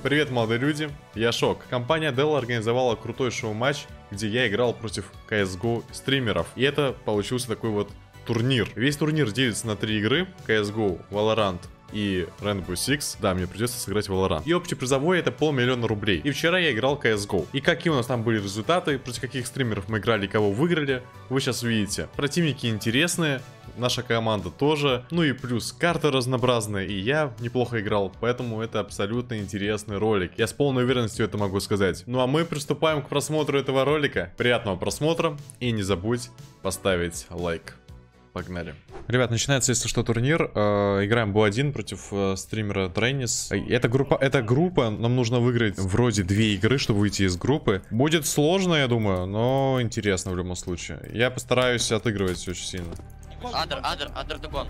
Привет, молодые люди, я Шок. Компания Dell организовала крутой шоу-матч, где я играл против CSGO стримеров. И это получился такой вот турнир. Весь турнир делится на 3 игры: CSGO, Valorant и Rainbow Six. Да, мне придется сыграть в Valorant. И общий призовой — это 500 000 рублей. И вчера я играл CSGO. И какие у нас там были результаты, против каких стримеров мы играли, кого выиграли, вы сейчас увидите. Противники интересные, наша команда тоже. Ну и плюс карты разнообразные, и я неплохо играл. Поэтому это абсолютно интересный ролик. Я с полной уверенностью это могу сказать. Ну а мы приступаем к просмотру этого ролика. Приятного просмотра. И не забудь поставить лайк. Погнали. Ребят, начинается, если что, турнир. Играем Бу-1 против стримера Треннис. Это группа, нам нужно выиграть вроде 2 игры, чтобы выйти из группы. Будет сложно, я думаю, но интересно в любом случае. Я постараюсь отыгрывать очень сильно. Under the gun.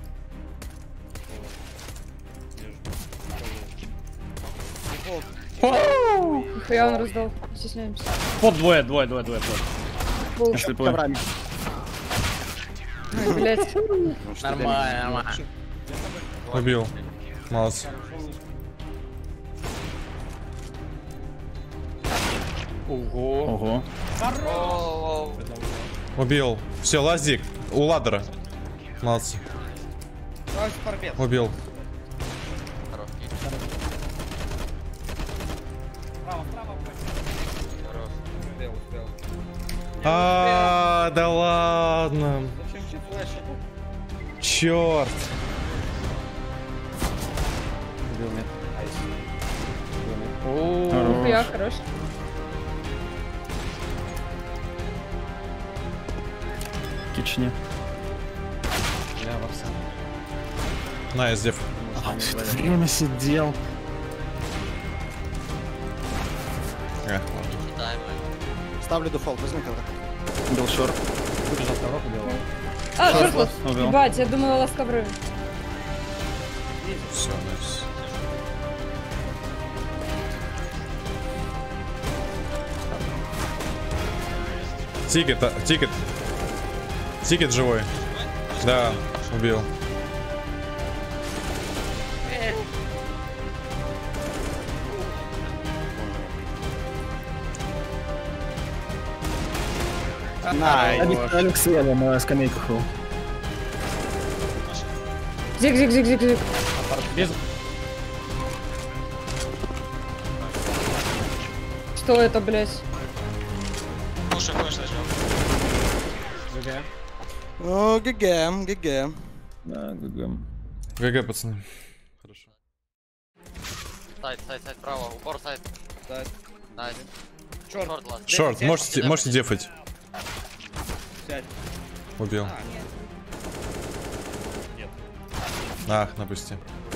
Я он раздал, стесняемся. Под двое. Пошли коврами. Блять. Нормально. Убил. Молодцы. Ого. Убил. Все, лаздик. У ладера. Молодцы. Убил. Да ладно. Черт. Я хорош. Кични. Найс, дев. Время сидел. Ставлю дефолт, возьми коврак. Был шорт. Шорт. Убил. Ебать, я думала, лаз ковры. Все, найс. Тикет живой. Да, убил. Алекс Эва на скамейках. Зиг. Без... Что это, блять? О, ГГ. Да, ГГ. ГГ, пацаны. Хорошо. Сайд, право, упор сайд. Найс. Шорт, ласт. Шорт, можете дефать. Убил. Ах, напусти.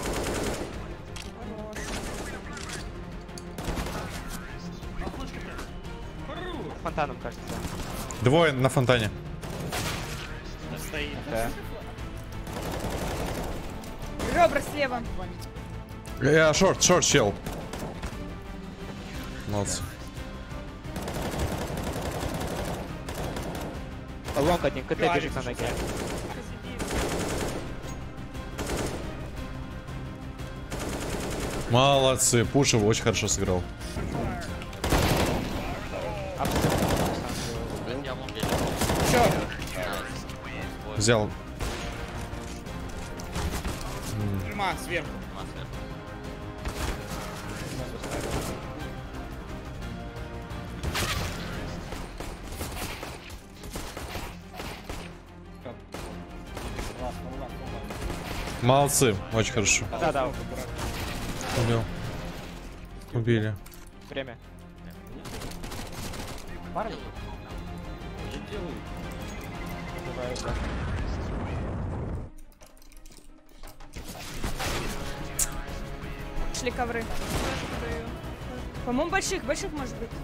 Фонтаном, кажется. Двое на фонтане. Ребра слева. Шорт, чел. Молодцы. Лонг один, КТ бежит на ноге. Молодцы. Пушев очень хорошо сыграл. Я вон Взял. Тюрьма, сверху. Молодцы. Очень хорошо. Да. Убил. Убили. Время. Шли ковры. По-моему, больших может быть.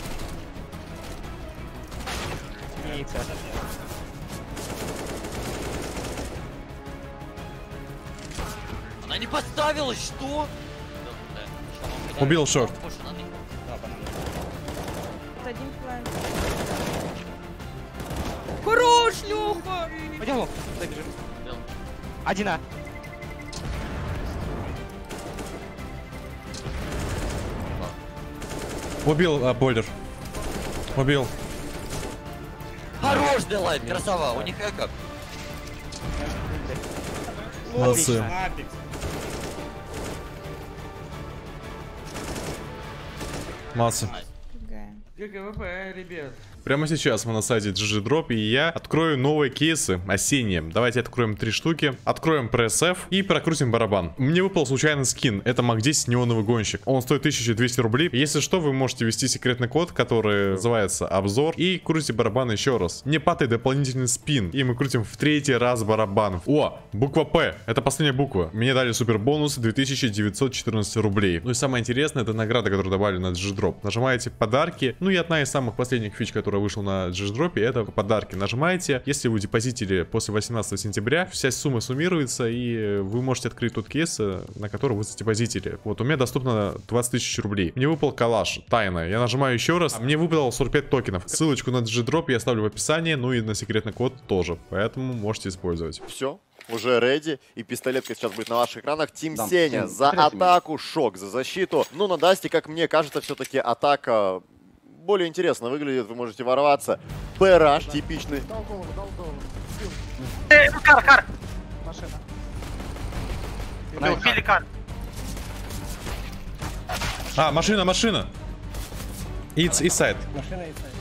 Она не подставилась, что? Убил шорт. Один фланг. Хорош, Лёха! Пойдем, лонг. Забежим. 1А. Убил бойлер. Убил. Хорош, Делайт, красава, у них эко. Молодцы. Снапик. Молодцы. ГГВП, ребят. Прямо сейчас мы на сайте GG Drop, и я открою новые кейсы осенние. Давайте откроем 3 штуки. Откроем PSF и прокрутим барабан. Мне выпал случайный скин. Это МАК-10 неоновый гонщик. Он стоит 1200 рублей. Если что, вы можете ввести секретный код, который называется обзор, и крутите барабан еще раз. Мне падает дополнительный спин, и мы крутим в 3-й раз барабан. О, буква П. Это последняя буква. Мне дали супер бонус 2914 рублей. Ну и самое интересное, это награда, которую добавили на GG Drop. Нажимаете подарки. Ну и одна из самых последних фич, которая вышел на GG Drop, это подарки. Нажимаете, если вы депозитили после 18 сентября, вся сумма суммируется, и вы можете открыть тот кейс, на который вы задепозитили. Вот, у меня доступно 20 тысяч рублей. Мне выпал калаш, тайна. Я нажимаю еще раз, мне выпало 45 токенов. Ссылочку на GG Drop я оставлю в описании, ну и на секретный код тоже, поэтому можете использовать. Все, уже реди, и пистолетка сейчас будет на ваших экранах. Тим Сеня за атаку, Шок за защиту. Ну, на Дасте, как мне кажется, все-таки атака более интересно выглядит, вы можете ворваться. ПРАШ типичный. Кар! Машина. Убили кар. А, машина! It's inside. Машина и сайт.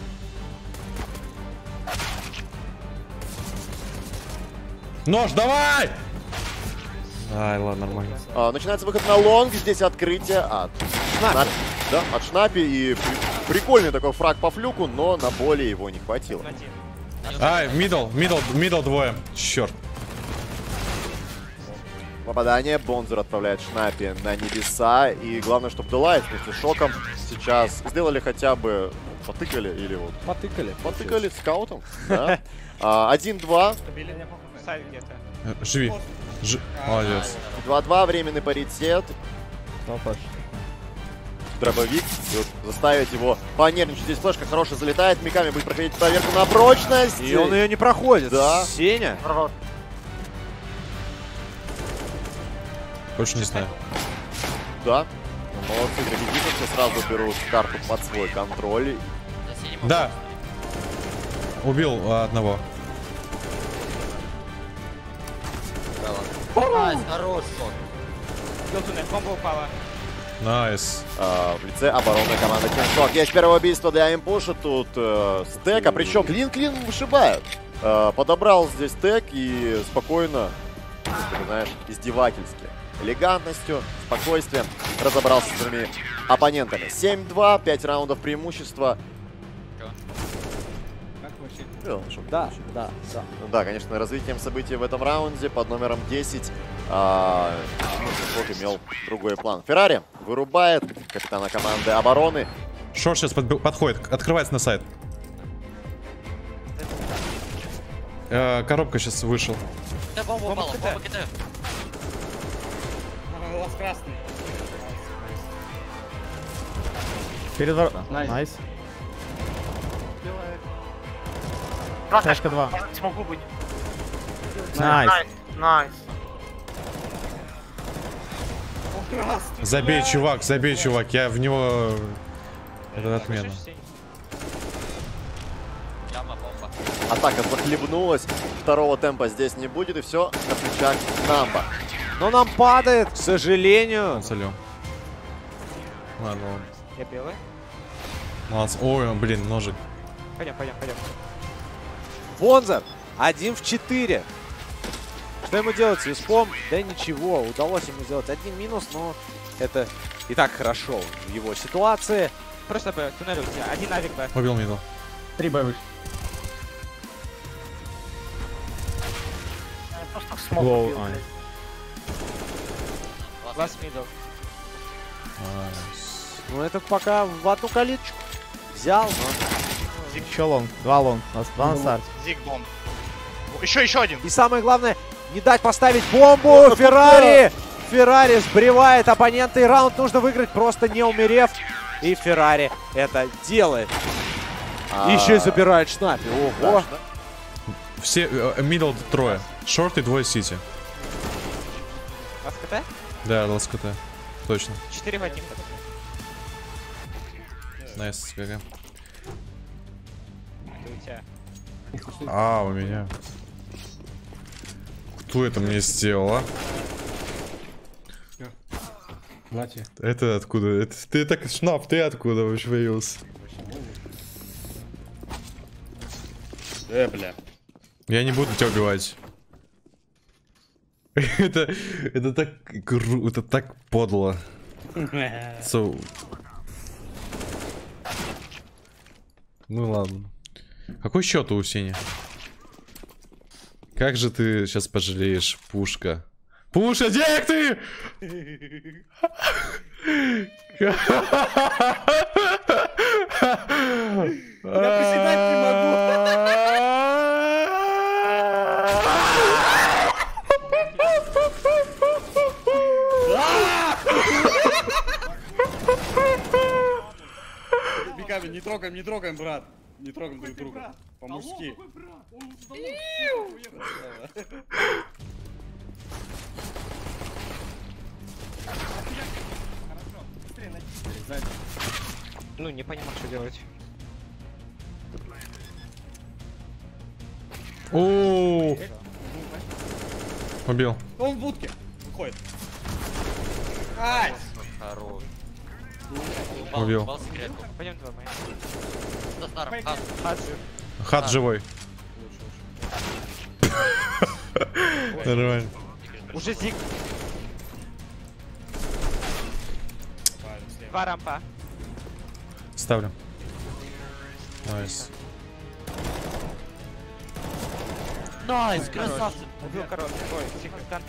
Нож, давай! Ай, ладно, нормально. Начинается выход на лонг. Здесь открытие от Шнапи. Да, от Шнапи. И прикольный такой фраг по флюку, но на боли его не хватило. Ай, мидл двое. Черт. Попадание. Бонзер отправляет Шнапи на небеса. И главное, чтобы Делайт вместе с Шоком сейчас сделали хотя бы... Потыкали или вот... Потыкали скаутом. Да. 1-2. Сайт где-то. Живи. Молодец. 2-2. Временный паритет. Дробовик. И вот заставить его понервничать. Здесь флешка хорошая залетает. Миками будет проходить проверку на прочность. И он ее не проходит. Да. Сеня. Больше не знаю. Да. Молодцы, драгидисовцы сразу берут карту под свой контроль. Да. Убил одного. Найс, хорош, Шок. Бомба упала. Найс. В лице оборонной команды Тимшок. Есть первое убийство для импуша. Тут стек, а причем клин вышибают. Подобрал здесь стек и спокойно, ты знаешь, издевательски, элегантностью, спокойствием разобрался с своими оппонентами. 7-2, 5 раундов преимущества. Да. Да, конечно, развитием событий в этом раунде под номером 10 Шок имел другой план. Феррари вырубает капитана команды обороны. Шорт сейчас подходит, открывается на сайт. Коробка сейчас вышел. Да, бомба упала, бомба КТ. Лаз красный. Перед Найс. Флешка 2. Смогу быть. Найс. Найс. Забей, чувак, я в него... Это отмена. Яма, бомба. Атака захлебнулась. Второго темпа здесь не будет. И все на плечах Намба. Но нам падает, к сожалению. Солю. Ладно. Я белый. Молодцы. Ой, блин, ножик. Пойдем. Бонзер 1 в 4. Что ему делать с виспом? Да ничего, удалось ему сделать один минус, но это и так хорошо в его ситуации. Просто туннелю у тебя. Один авик, да. Убил мидл. 3 Б выше. Просто в Глоу, Лast middle. Ну это пока в одну калиточку взял, но... Еще лонг. 2 лонг. 2 на старте. Зиг бомб. Еще один. И самое главное, не дать поставить бомбу. Феррари! Феррари сбривает оппонента, и раунд нужно выиграть, просто не умерев. И Феррари это делает. Еще и забирает Шнапи. Ого! Все, мидл трое. Шорт и двое сити. Ласт КТ? Да, ласкота. Точно. 4 в 1. Найс, ГГ. У тебя. А, у меня. Кто это мне сделал, а? Нате. Это откуда? Это ты так, Шнап, ты откуда вообще появился? Бля. Я не буду тебя убивать. это так это так подло. Ну ладно. Какой счет у Сени? Как же ты сейчас пожалеешь, Пушка? Пуша, где ты? Я посчитать не могу. Бегами, не трогаем, брат. Не трогаем друг друга. По-мужски. Ну, не понимал, что делать. О, убил. Он в будке. Выходит. Хорош. Убил. Упал секретку. Пойдем туда, моя. За старым. Хат. Хаджи. Хат живой. Нормально. Уже зиг. Два рампа. Ставлю. Найс. Найс, красавцы. Убил короткий. Ой, секретант.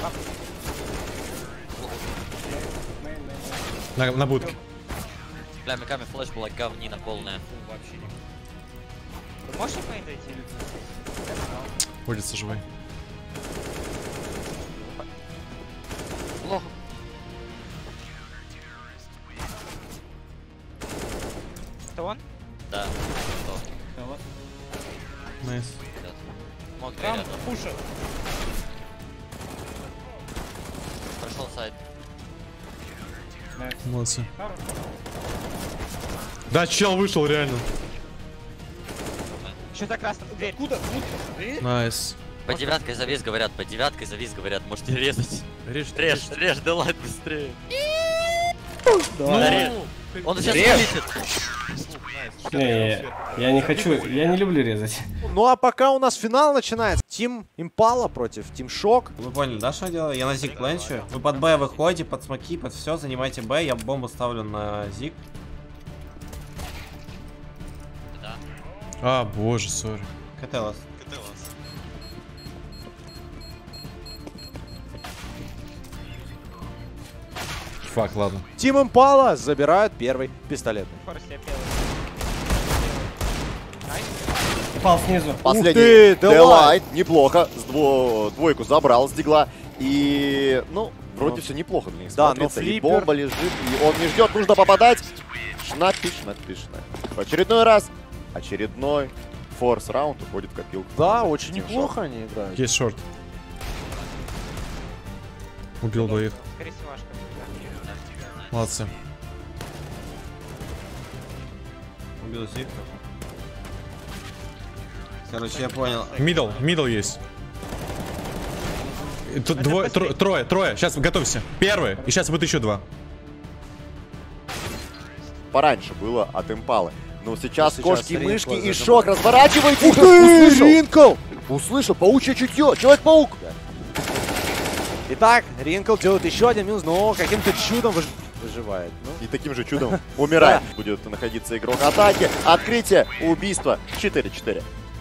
На будке. Бля, миками флеш была говнина полная. Вообще не. Вы можете по ней дойти? Водится живой. Плохо. Это он? Да. Что? Найс. Мог Там рядом. пушат. Прошел сайт. Молодцы. Да, чел вышел реально. Что-то красный. Дверь. Откуда? Ты? Найс. По девяткой завис говорят, по девяткой завис говорят, можете резать. Режь, Делайт быстрее. Да, режь. Он сейчас вылетит. Не, я не хочу, я не люблю резать. Ну а пока у нас финал начинается. Тим Импала против Тим Шок. Вы поняли, да, что я делаю? Я на зиг пленчу. Вы под Б выходите, под смоки, под все, занимайте Б. Я бомбу ставлю на зиг. А, боже, сори. КТ вас. Фак, ладно. Тим Импала забирают первый пистолет. Скорость я первый. Упал снизу. Последний ты, Делайт, неплохо, двойку забрал с дигла. И, ну, вроде все неплохо для них Да, смотрится. но И флиппер. бомба лежит, и он не ждет, нужно попадать. Шнапиш. В очередной раз, очередной форс раунд уходит в копилку. Да, очень Тим неплохо они играют. Есть шорт. Убил двоих. Скорее всего, Ашка. Молодцы. Убил зиг. Короче, я понял. Мидл есть. И тут трое. Сейчас готовься. Первый. И сейчас будет еще два. Пораньше было от Импалы. Но сейчас Сейчас кошки, Ринкл мышки и зажимает. Шок разворачивается. Ух ты, Услышал. Ринкл! Услышал, паучье чутье, Человек-паук. Итак, Ринкл делает еще один минус, но каким-то чудом выживает. Ну, И таким же чудом умирает. Будет находиться игрок атаки. Открытие, убийство. 4-4.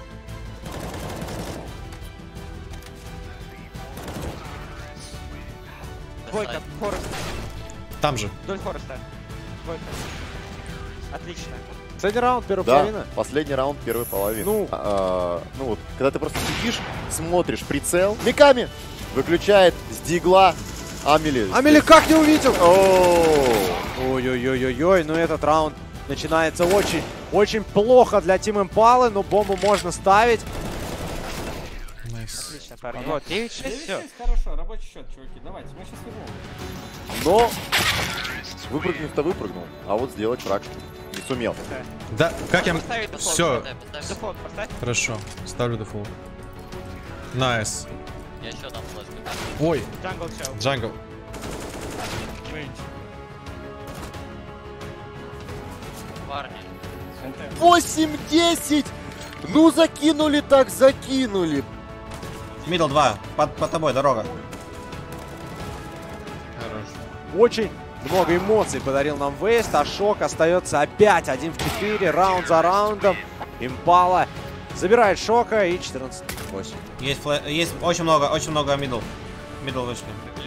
Двойка, Форест. Там же. Вдоль Фореста. Двойка. Отлично. последний раунд, первая Да, половина. последний раунд первой половины. Ну. Ну вот, когда ты просто сидишь, смотришь прицел, Миками выключает с дигла Амели. Амели как не увидел? Ой-ой-ой-ой-ой, ну этот раунд начинается очень плохо для Тим Импалы, но бомбу можно ставить. Отлично, парни. Вот, 9-6, все. Хорошо, рабочий счет, чуваки. Давайте, мы сейчас вернем. Но выпрыгнув-то выпрыгнул, а вот сделать фраг не Не сумел. Да, как я... Поставить дефолт. Все, Дефолт поставь. хорошо. Ставлю дефолт. Найс. Я еще дам флешку. Ой, Джангл чел. джангл. Парни. 8-10! Ну закинули так закинули. Мидл 2. Под тобой дорога. Очень много эмоций подарил нам Вейст, а Шок остается опять 1 в 4, раунд за раундом. Импала забирает Шока и 14-8. Есть очень много мидл. Мидл вышли.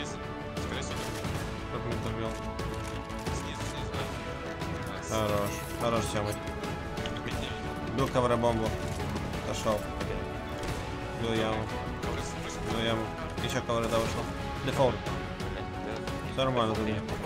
Хорош. Хорош, Тёмы. Бил ковра бомбу. Пошел. Бил яму. Бил яму. Еще ковра да вышел. Дефолт. Все нормально.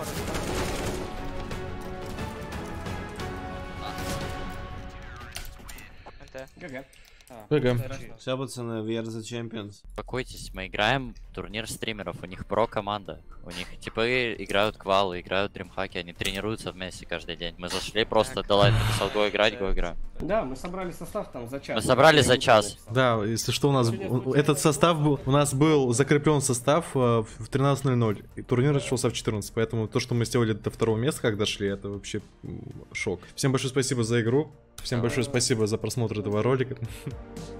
НТ. Все, пацаны, we are the champions. Успокойтесь, мы играем турнир стримеров, у них про команда. У них типы играют квалы, играют дримхаки, они тренируются вместе каждый день. Мы зашли, просто Делайт написал го играть, го играем. Да, мы собрали состав там за час. Мы собрали за час. Да, если что, у нас этот состав был, у нас был закреплен состав в 13:00. И турнир начался в 14, поэтому то, что мы сделали до второго места, как дошли, это вообще шок. Всем большое спасибо за игру. Всем большое спасибо за просмотр этого ролика.